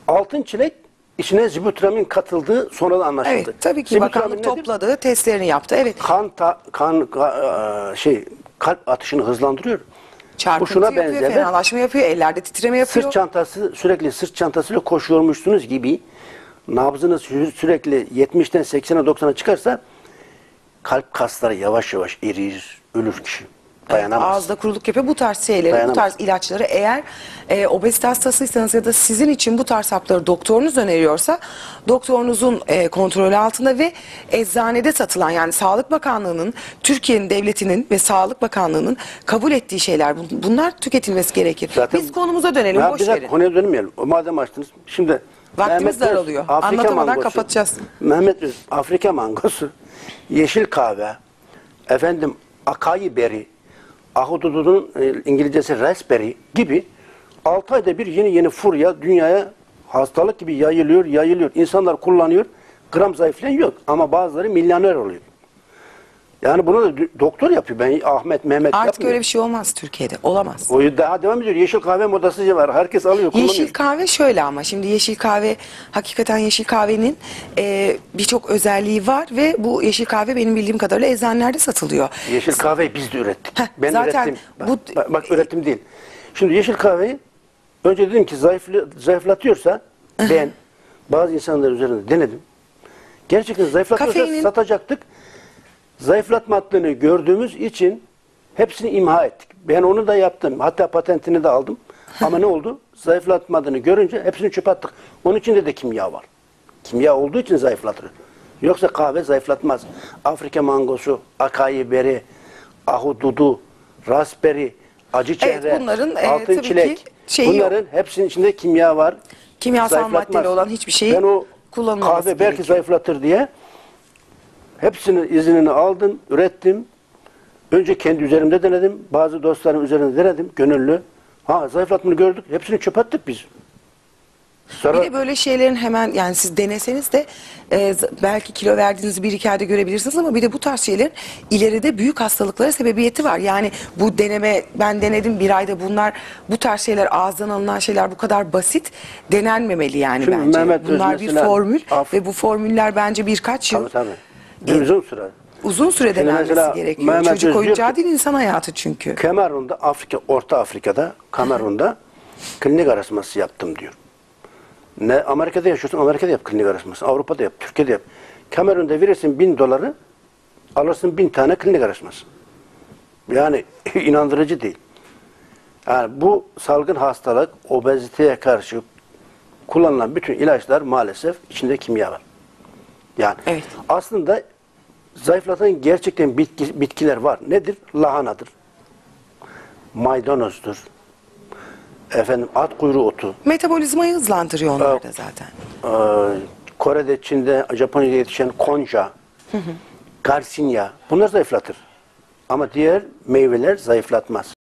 Altın çilek içine zibutramin katıldığı sonradan anlaşıldı. Evet, tabii ki Zibutramin bakanlık nedir? topladı, testlerini yaptı. Evet. Kalp atışını hızlandırıyor. Bu Çarpıntı şuna yapıyor, benzer. fenalaşma yapıyor, ellerde titreme yapıyor. Sürekli sırt çantasıyla koşuyormuşsunuz gibi nabzınız sürekli 70'ten 80'e 90'a çıkarsa kalp kasları yavaş yavaş erir, ölür kişi. Dayanamaz. Ağızda kuruluk yapıyor. Bu tarz şeyleri, Dayanamaz. bu tarz ilaçları eğer obezite hastasıysanız ya da sizin için bu tarz hapları doktorunuz öneriyorsa doktorunuzun kontrolü altında ve eczanede satılan, yani Sağlık Bakanlığı'nın, Türkiye'nin devletinin ve Sağlık Bakanlığı'nın kabul ettiği şeyler. Bunlar tüketilmesi gerekir. Zaten, biz konumuza dönelim. Ya Boş bir dakika, verin. konuya dönmeyelim. Madem açtınız. Şimdi Vaktimiz daralıyor. Anlatamadan kapatacağız. Mehmet Öz, Afrika mangosu, yeşil kahve, efendim acai berry, ahududunun İngilizcesi raspberry gibi 6 ayda bir yeni furya dünyaya hastalık gibi yayılıyor. İnsanlar kullanıyor. Gram zayıflayan yok. Ama bazıları milyoner oluyor. Yani bunu da doktor yapıyor. Ben Ahmet, Mehmet Artık yapmıyor. öyle bir şey olmaz Türkiye'de. Olamaz. O daha devam ediyor. Yeşil kahve modası var. Herkes alıyor, kullanıyor. Yeşil kahve şöyle, ama şimdi yeşil kahve, hakikaten yeşil kahvenin birçok özelliği var ve bu yeşil kahve benim bildiğim kadarıyla eczanelerde satılıyor. Yeşil kahveyi biz de ürettik. Ben zaten ürettim. Bak ürettim değil. Şimdi yeşil kahveyi önce dedim ki zayıflatıyorsa ben bazı insanlar üzerinde denedim. Gerçekten zayıflatıyorsa satacaktık. Zayıflatmadığını gördüğümüz için hepsini imha ettik. Ben onu da yaptım. Hatta patentini de aldım. Ama ne oldu? Zayıflatmadığını görünce hepsini çöpe attık. Onun içinde de kimya var. Kimya olduğu için zayıflatır. Yoksa kahve zayıflatmaz. Afrika mangosu, acai berry, ahududu, raspberry, acı çehre, Evet, bunların altın tabii çilek. ki şeyi Bunların yok. hepsinin içinde kimya var. Kimyasal maddeli olan hiçbir şeyi Ben o kullanılmaması kahve belki gerekiyor. zayıflatır diye hepsinin iznini aldım, ürettim. Önce kendi üzerimde denedim. Bazı dostlarım üzerinde denedim. Gönüllü. Zayıflatmanı gördük. Hepsini çöp attık biz. Sonra, bir de böyle şeylerin hemen, yani siz deneseniz de belki kilo verdiğinizi bir iki ayda görebilirsiniz, ama bir de bu tarz şeylerin ileride büyük hastalıklara sebebiyeti var. Yani bu deneme, ben denedim bir ayda, bu tarz şeyler, ağızdan alınan şeyler bu kadar basit denenmemeli yani. Şimdi bence. Mehmet Öz Bunlar bir mesela, formül ve bu formüller bence birkaç yıl Bir uzun süre. uzun süre Şimdi denenmesi mesela gerekiyor. Mehmet Çocuk Öz oyuncağı diyor değil, insan hayatı çünkü. Kamerun'da, Orta Afrika'da, Kamerun'da klinik araştırması yaptım diyor. Ne Amerika'da yaşıyorsun, Amerika'da yap klinik araştırması. Avrupa'da yap, Türkiye'de yap. Kamerun'da verirsin $1000, alırsın 1000 tane klinik araştırması. Yani inandırıcı değil. Yani bu salgın hastalık, obeziteye karşı kullanılan bütün ilaçlar maalesef içinde kimya var. Yani Evet. aslında zayıflatan gerçekten bitkiler var. Nedir? Lahanadır. Maydanozdur. Efendim at kuyruğu otu. Metabolizmayı hızlandırıyor onlar da zaten. Kore'de, Çin'de, Japonya'da yetişen konca, garsinya. Bunlar zayıflatır. Ama diğer meyveler zayıflatmaz.